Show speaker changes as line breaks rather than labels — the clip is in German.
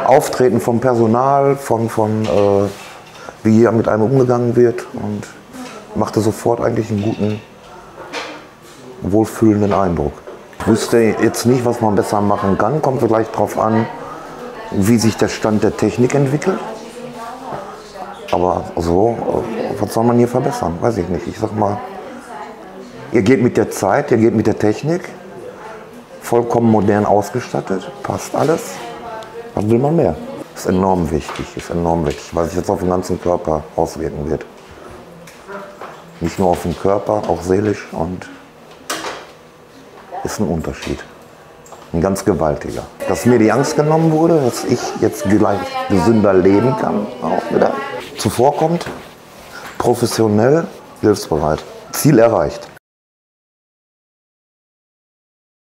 Auftreten vom Personal, wie hier mit einem umgegangen wird, und machte sofort eigentlich einen guten, wohlfühlenden Eindruck. Ich wüsste jetzt nicht, was man besser machen kann, kommt vielleicht darauf an, wie sich der Stand der Technik entwickelt. Aber so, was soll man hier verbessern? Weiß ich nicht. Ich sag mal, ihr geht mit der Zeit, ihr geht mit der Technik, vollkommen modern ausgestattet, passt alles. Was will man mehr? Ist enorm wichtig, weil sich jetzt auf den ganzen Körper auswirken wird. Nicht nur auf den Körper, auch seelisch, und ist ein Unterschied. Ein ganz gewaltiger. Dass mir die Angst genommen wurde, dass ich jetzt gleich gesünder leben kann, auch wieder. Zuvorkommt, professionell, hilfsbereit. Ziel erreicht.